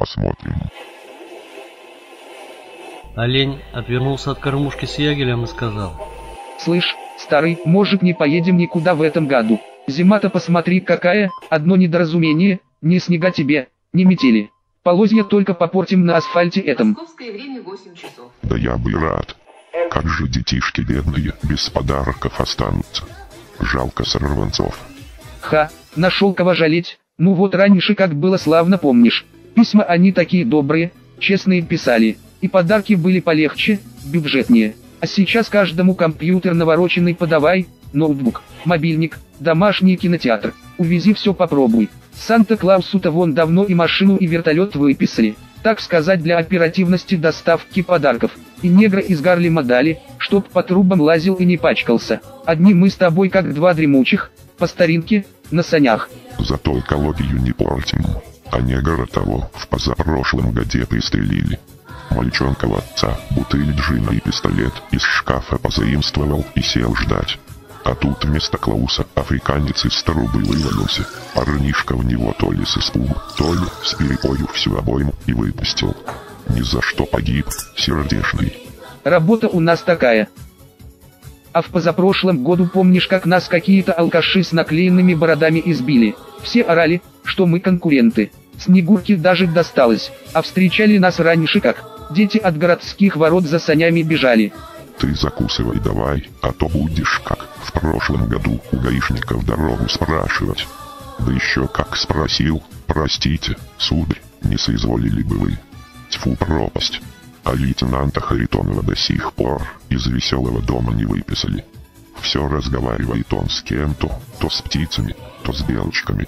посмотрим. Олень отвернулся от кормушки с ягелем и сказал: «Слышь, старый, может не поедем никуда в этом году? Зима-то посмотри какая, одно недоразумение, ни снега тебе, ни метели. Полозья только попортим на асфальте этом». Московское время 8 часов. Да я бы рад. Как же детишки бедные без подарков останутся. Жалко сорванцов. Ха, нашел кого жалеть. Ну вот раньше как было славно, помнишь? Письма они такие добрые, честные писали. И подарки были полегче, бюджетнее. А сейчас каждому компьютер навороченный подавай, ноутбук, мобильник, домашний кинотеатр. Увези все попробуй. Санта-Клаусу-то вон давно и машину, и вертолет выписали. Так сказать, для оперативности доставки подарков. И негра из Гарлема дали, чтоб по трубам лазил и не пачкался. Одни мы с тобой как два дремучих, по старинке, на санях. Зато экологию не портим. А негра того в позапрошлом годе пристрелили. Мальчонка отца бутыль джина и пистолет из шкафа позаимствовал и сел ждать. А тут вместо Клауса африканец из старубы вывалился. Парнишка в него то ли с испугу, то ли с перепою всю обойму и выпустил. Ни за что погиб, сердечный. Работа у нас такая. А в позапрошлом году помнишь, как нас какие-то алкаши с наклеенными бородами избили? Все орали, что мы конкуренты. Снегурке даже досталось, а встречали нас раньше как. Дети от городских ворот за санями бежали. Ты закусывай давай, а то будешь как в прошлом году у гаишников дорогу спрашивать. Да еще как спросил: простите, сударь, не соизволили бы вы? Тьфу, пропасть. А лейтенанта Харитонова до сих пор из веселого дома не выписали. Все разговаривает он с кем-то, то с птицами, то с белочками.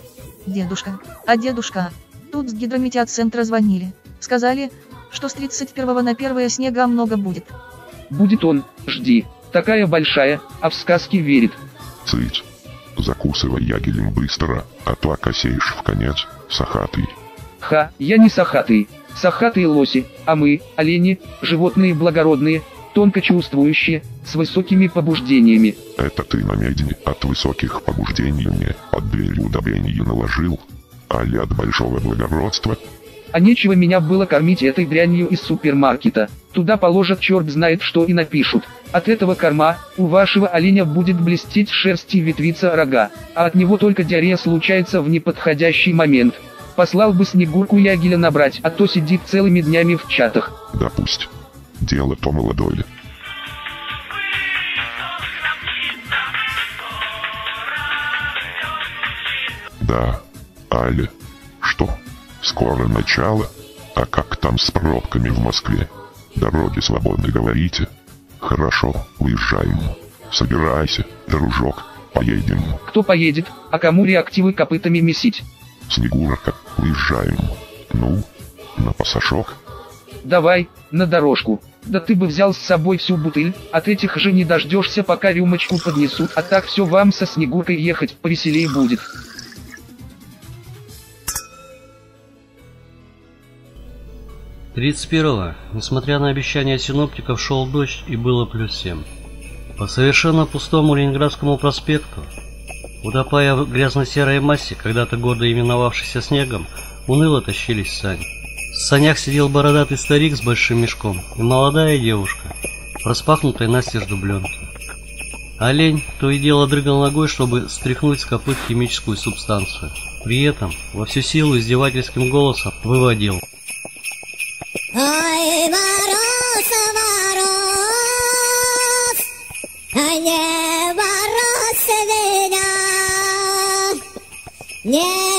Дедушка, тут с гидрометеоцентра звонили. Сказали, что с 31 на 1 снега много будет. Будет он, жди. Такая большая, а в сказки верит. Цыть. Закусывай ягелем быстро, а то окосеешь в конец, сахатый. Ха, я не сахатый. Сахатые лоси, а мы, олени, животные благородные, тонко чувствующие, с высокими побуждениями. Это ты на медне от высоких побуждений мне под дверью удобрения наложил? Али от большого благородства? А нечего меня было кормить этой дрянью из супермаркета. Туда положат черт знает что и напишут. От этого корма у вашего оленя будет блестеть шерсть и ветвиться рога, а от него только диарея случается в неподходящий момент. Послал бы Снегурку ягеля набрать, а то сидит целыми днями в чатах. Да пусть. Дело-то молодое. Да, Аля. Что? Скоро начало? А как там с пробками в Москве? Дороги свободны, говорите? Хорошо, уезжаем. Собирайся, дружок, поедем. Кто поедет, а кому реактивы копытами месить? Снегурка, уезжаем. Ну, на пасашок? Давай, на дорожку. Да ты бы взял с собой всю бутыль, от этих же не дождешься, пока рюмочку поднесут, а так все вам со Снегуркой ехать повеселее будет. «31-го, несмотря на обещания синоптиков, шел дождь и было +7. По совершенно пустому Ленинградскому проспекту, утопая в грязно-серой массе, когда-то гордо именовавшейся снегом, уныло тащились сани. В санях сидел бородатый старик с большим мешком и молодая девушка, в распахнутой настежь дубленке. Олень то и дело дрыгал ногой, чтобы стряхнуть с копыт химическую субстанцию. При этом во всю силу издевательским голосом выводил: «Ой, мороз, мороз, а не мороз меня, не